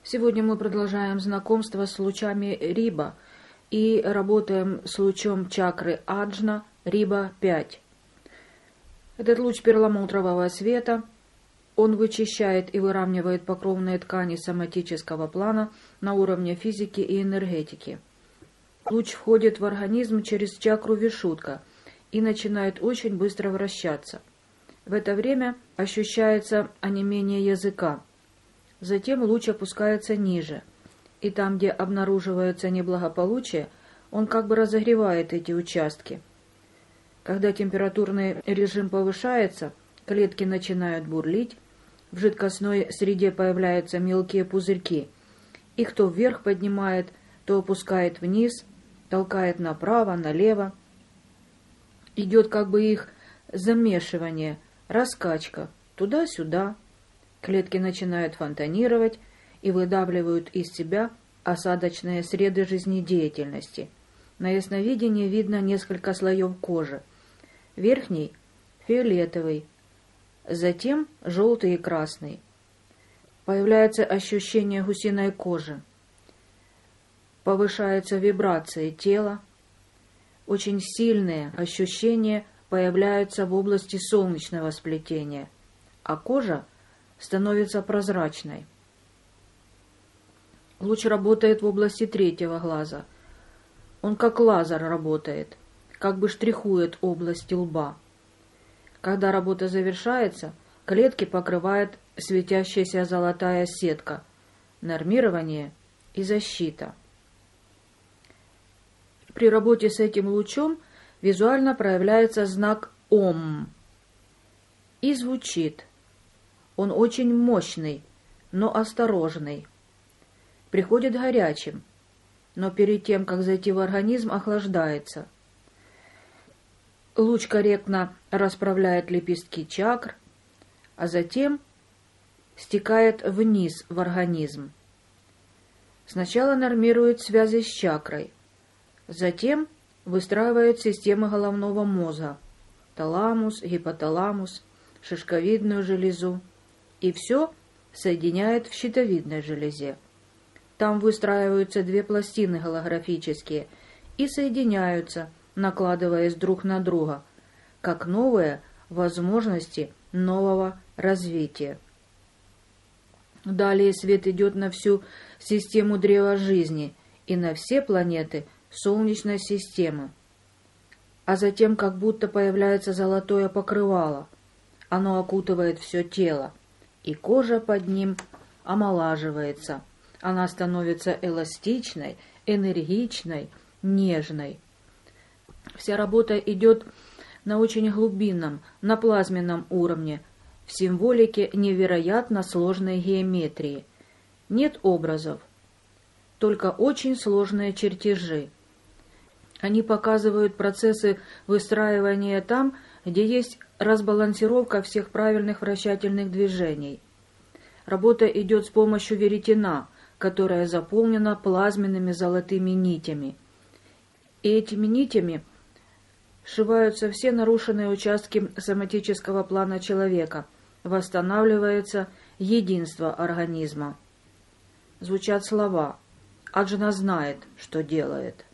Сегодня мы продолжаем знакомство с лучами Риба и работаем с лучом чакры Аджна Риба-5. Этот луч перламутрового света, он вычищает и выравнивает покровные ткани соматического плана на уровне физики и энергетики. Луч входит в организм через чакру Вишудха и начинает очень быстро вращаться. В это время ощущается онемение языка. Затем луч опускается ниже, и там, где обнаруживается неблагополучие, он как бы разогревает эти участки. Когда температурный режим повышается, клетки начинают бурлить, в жидкостной среде появляются мелкие пузырьки. Их то вверх поднимает, то опускает вниз, толкает направо, налево. Идет как бы их замешивание, раскачка, туда-сюда. Клетки начинают фонтанировать и выдавливают из себя осадочные среды жизнедеятельности. На ясновидении видно несколько слоев кожи. Верхний – фиолетовый, затем желтый и красный. Появляется ощущение гусиной кожи. Повышаются вибрации тела. Очень сильные ощущения появляются в области солнечного сплетения, а кожа становится прозрачной. Луч работает в области третьего глаза. Он как лазер работает, как бы штрихует область лба. Когда работа завершается, клетки покрывает светящаяся золотая сетка, нормирование и защита. При работе с этим лучом визуально проявляется знак Ом и звучит. Он очень мощный, но осторожный. Приходит горячим, но перед тем, как зайти в организм, охлаждается. Луч корректно расправляет лепестки чакр, а затем стекает вниз в организм. Сначала нормирует связи с чакрой, затем выстраивает системы головного мозга, таламус, гипоталамус, шишковидную железу, и все соединяет в щитовидной железе. Там выстраиваются две пластины голографические и соединяются, накладываясь друг на друга, как новые возможности нового развития. Далее свет идет на всю систему древа жизни и на все планеты Солнечной системы. А затем как будто появляется золотое покрывало. Оно окутывает все тело, и кожа под ним омолаживается. Она становится эластичной, энергичной, нежной. Вся работа идет на очень глубинном, на плазменном уровне, в символике невероятно сложной геометрии. Нет образов, только очень сложные чертежи. Они показывают процессы выстраивания там, где есть разбалансировка всех правильных вращательных движений. Работа идет с помощью веретена, которая заполнена плазменными золотыми нитями. И этими нитями сшиваются все нарушенные участки соматического плана человека, восстанавливается единство организма. Звучат слова «Аджна знает, что делает».